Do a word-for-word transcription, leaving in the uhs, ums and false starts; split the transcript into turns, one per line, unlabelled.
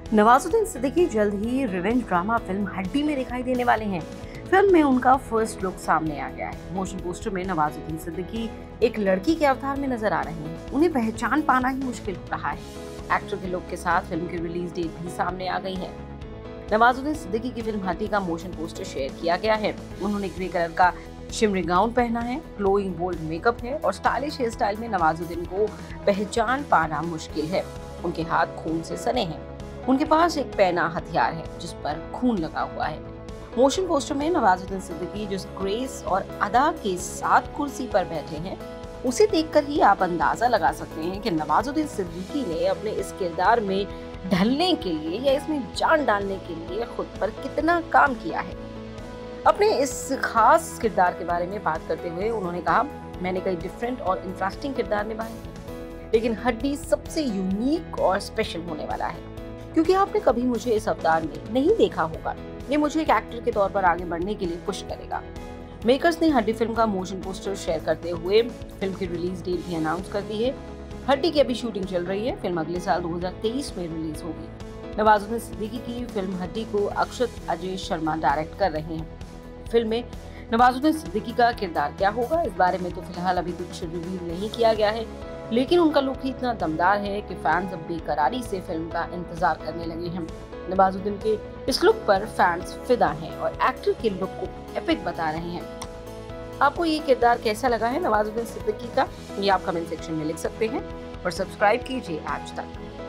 नवाजुद्दीन सिद्दीकी जल्द ही revenge drama film हड्डी में दिखाई देने वाले हैं। फिल्म में उनका फर्स्ट लुक सामने आ गया है। मोशन पोस्टर में नवाजुद्दीन सिद्दीकी एक लड़की के अवतार में नजर आ रहे हैं। उन्हें पहचान पाना ही मुश्किल हो रहा है। एक्टर के लुक के साथ फिल्म की रिलीज डेट भी सामने आ गई है। नवाजुद्दीन सिद्दीकी की फिल्म हड्डी का मोशन पोस्टर शेयर किया गया है। उन्होंने ग्रे कलर का शिमरी गाउन पहना है, ग्लोइंग बोल्ड मेकअप है और स्टाइलिश हेयर स्टाइल में नवाजुद्दीन को पहचान पाना मुश्किल है। उनके हाथ खून से सने हैं। उनके पास एक पैना हथियार है जिस पर खून लगा हुआ है। मोशन पोस्टर में नवाजुद्दीन सिद्दीकी जिस ग्रेस और अदा के साथ कुर्सी पर बैठे हैं, उसे देखकर ही आप अंदाजा लगा सकते हैं कि नवाजुद्दीन सिद्दीकी ने अपने इस किरदार में ढलने के लिए या इसमें जान डालने के लिए खुद पर कितना काम किया है। अपने इस खास किरदार के बारे में बात करते हुए उन्होंने कहा, मैंने कई डिफरेंट और इंटरेस्टिंग किरदार निभाए हैं, लेकिन हड्डी सबसे यूनिक और स्पेशल होने वाला है क्योंकि आपने कभी मुझे इस अवतार में नहीं देखा होगा। ये मुझे एक एक्टर के तौर पर आगे बढ़ने के लिए पुश करेगा। मेकर्स ने हड्डी फिल्म का मोशन पोस्टर शेयर करते हुए फिल्म की रिलीज डेट भी अनाउंस कर दी है। हड्डी की अभी शूटिंग चल रही है। फिल्म अगले साल दो हज़ार तेईस में रिलीज होगी। नवाजुद्दीन सिद्दीकी की फिल्म हड्डी को अक्षत अजय शर्मा डायरेक्ट कर रहे हैं। फिल्म में नवाजुद्दीन सिद्दीकी का किरदार क्या होगा, इस बारे में तो फिलहाल अभी कुछ रिवील नहीं किया गया है, लेकिन उनका लुक ही इतना दमदार है कि फैंस अब बेकरारी से फिल्म का इंतजार करने लगे हैं। नवाजुद्दीन के इस लुक पर फैंस फिदा हैं और एक्टर के लुक को एपिक बता रहे हैं। आपको ये किरदार कैसा लगा है नवाजुद्दीन सिद्दीकी का, ये आप कमेंट सेक्शन में लिख सकते हैं और सब्सक्राइब कीजिए आज तक।